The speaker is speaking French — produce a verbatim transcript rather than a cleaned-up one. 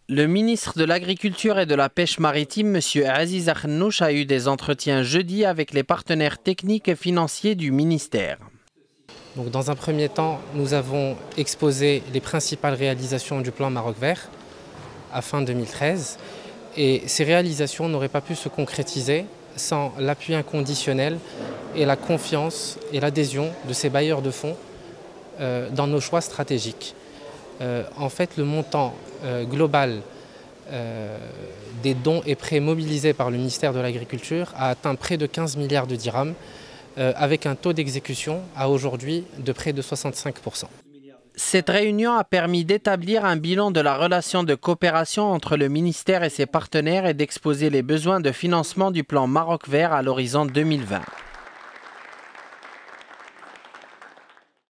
Le ministre de l'Agriculture et de la Pêche maritime, M. Aziz Akhnouch, a eu des entretiens jeudi avec les partenaires techniques et financiers du ministère. Donc, dans un premier temps, nous avons exposé les principales réalisations du plan Maroc Vert à fin deux mille treize. Et ces réalisations n'auraient pas pu se concrétiser sans l'appui inconditionnel et la confiance et l'adhésion de ces bailleurs de fonds euh, dans nos choix stratégiques. Euh, en fait, le montant euh, global euh, des dons et prêts mobilisés par le ministère de l'Agriculture a atteint près de quinze milliards de dirhams, euh, avec un taux d'exécution à aujourd'hui de près de soixante-cinq pour cent. Cette réunion a permis d'établir un bilan de la relation de coopération entre le ministère et ses partenaires et d'exposer les besoins de financement du plan Maroc Vert à l'horizon deux mille vingt.